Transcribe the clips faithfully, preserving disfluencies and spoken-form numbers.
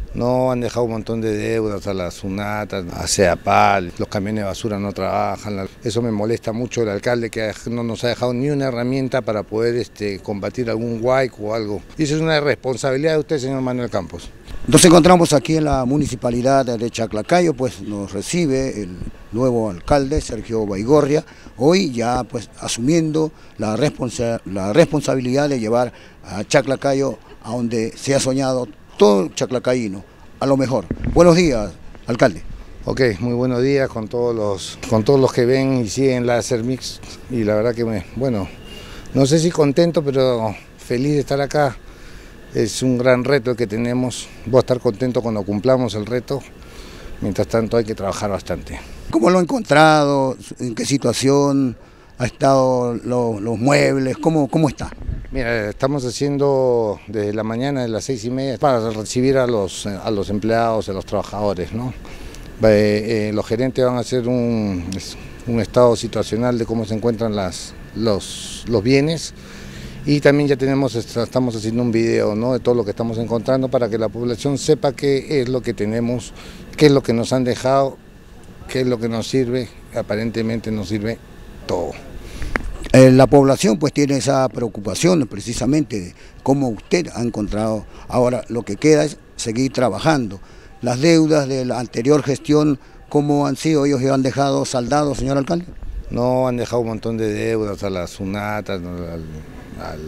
No, han dejado un montón de deudas a la SUNAT, a CEAPAL, los camiones de basura no trabajan. Eso me molesta mucho el alcalde, que no nos ha dejado ni una herramienta para poder este, combatir algún huaico o algo. Y eso es una responsabilidad de usted, señor Manuel Campos. Nos encontramos aquí en la municipalidad de Chaclacayo, pues nos recibe el nuevo alcalde, Sergio Baigorria, hoy ya pues asumiendo la, responsa la responsabilidad de llevar a Chaclacayo a donde se ha soñado todo chaclacayino, a lo mejor. Buenos días, alcalde. Ok, muy buenos días con todos los, con todos los que ven y siguen la Cermix, y la verdad que me, bueno, no sé si contento, pero feliz de estar acá. Es un gran reto el que tenemos. Voy a estar contento cuando cumplamos el reto. Mientras tanto hay que trabajar bastante. ¿Cómo lo ha encontrado? ¿En qué situación ha estado lo, los muebles? ¿Cómo, cómo está? Mira, estamos haciendo desde la mañana de las seis y media para recibir a los, a los empleados, a los trabajadores, ¿no? Eh, eh, los gerentes van a hacer un, un estado situacional de cómo se encuentran las, los, los bienes. Y también ya tenemos, estamos haciendo un video, ¿no?, de todo lo que estamos encontrando para que la población sepa qué es lo que tenemos, qué es lo que nos han dejado, qué es lo que nos sirve. Aparentemente nos sirve todo. Eh, la población pues tiene esa preocupación precisamente de cómo usted ha encontrado. Ahora lo que queda es seguir trabajando. Las deudas de la anterior gestión, ¿cómo han sido? ¿Ellos ya han dejado saldados, señor alcalde? No, han dejado un montón de deudas a la SUNAT, al, al,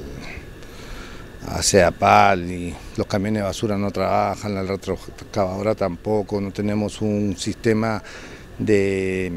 a CEAPAL, y los camiones de basura no trabajan, la retroexcavadora tampoco, no tenemos un sistema de,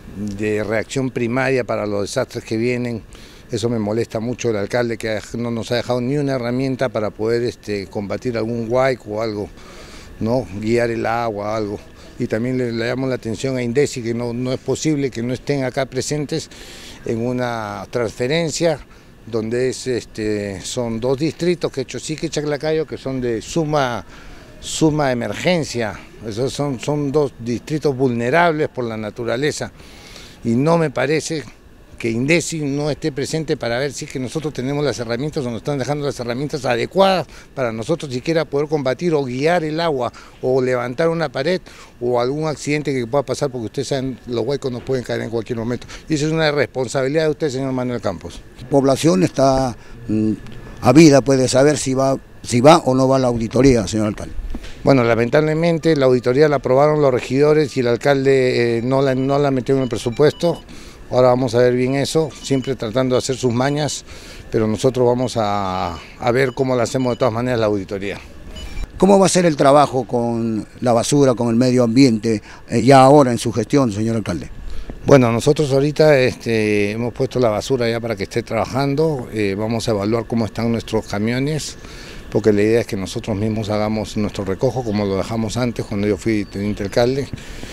de reacción primaria para los desastres que vienen. Eso me molesta mucho el alcalde, que no nos ha dejado ni una herramienta para poder este, combatir algún huaico o algo, ¿no?, guiar el agua, algo. Y también le, le damos la atención a INDECI, que no, no es posible que no estén acá presentes en una transferencia donde es, este, son dos distritos, que Chosica y Chaclacayo, que son de suma, suma emergencia. Esos son, son dos distritos vulnerables por la naturaleza, y no me parece que INDECI no esté presente para ver si es que nosotros tenemos las herramientas o nos están dejando las herramientas adecuadas para nosotros siquiera poder combatir o guiar el agua o levantar una pared o algún accidente que pueda pasar, porque ustedes saben, los huecos nos pueden caer en cualquier momento. Y eso es una responsabilidad de usted, señor Manuel Campos. La población está mmm, avida, puede saber si va, si va o no va a la auditoría, señor alcalde. Bueno, lamentablemente la auditoría la aprobaron los regidores y el alcalde eh, no, la, no la metió en el presupuesto. Ahora vamos a ver bien eso, siempre tratando de hacer sus mañas, pero nosotros vamos a, a ver cómo la hacemos de todas maneras la auditoría. ¿Cómo va a ser el trabajo con la basura, con el medio ambiente, eh, ya ahora en su gestión, señor alcalde? Bueno, nosotros ahorita este, hemos puesto la basura ya para que esté trabajando, eh, vamos a evaluar cómo están nuestros camiones, porque la idea es que nosotros mismos hagamos nuestro recojo, como lo dejamos antes cuando yo fui teniente alcalde.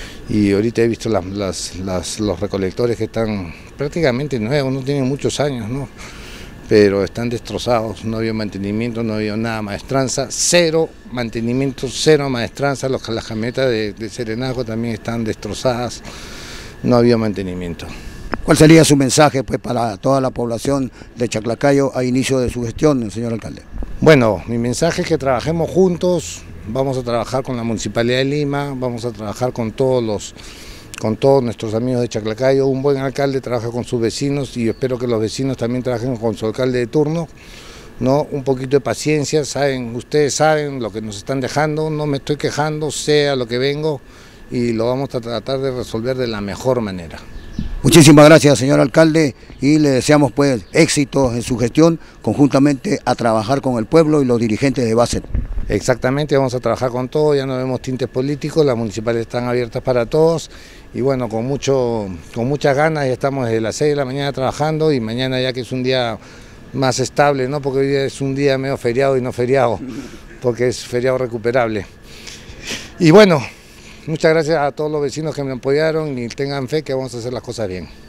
Y ahorita he visto las, las, las, los recolectores que están prácticamente nuevos, no tienen muchos años, ¿no?, pero están destrozados, no había mantenimiento, no había nada, maestranza, cero mantenimiento, cero maestranza, los, las camionetas de, de serenazgo también están destrozadas, no había mantenimiento. ¿Cuál sería su mensaje pues, para toda la población de Chaclacayo a inicio de su gestión, señor alcalde? Bueno, mi mensaje es que trabajemos juntos. Vamos a trabajar con la Municipalidad de Lima, vamos a trabajar con todos los, con todos nuestros amigos de Chaclacayo. Un buen alcalde trabaja con sus vecinos y yo espero que los vecinos también trabajen con su alcalde de turno, ¿no? Un poquito de paciencia, saben, ustedes saben lo que nos están dejando, no me estoy quejando, sé a lo que vengo y lo vamos a tratar de resolver de la mejor manera. Muchísimas gracias, señor alcalde, y le deseamos pues éxitos en su gestión, conjuntamente a trabajar con el pueblo y los dirigentes de base. Exactamente, vamos a trabajar con todo, ya no vemos tintes políticos, las municipales están abiertas para todos y bueno, con, mucho, con muchas ganas, ya estamos desde las seis de la mañana trabajando y mañana ya que es un día más estable, ¿no?, porque hoy día es un día medio feriado y no feriado, porque es feriado recuperable. Y bueno, muchas gracias a todos los vecinos que me apoyaron y tengan fe que vamos a hacer las cosas bien.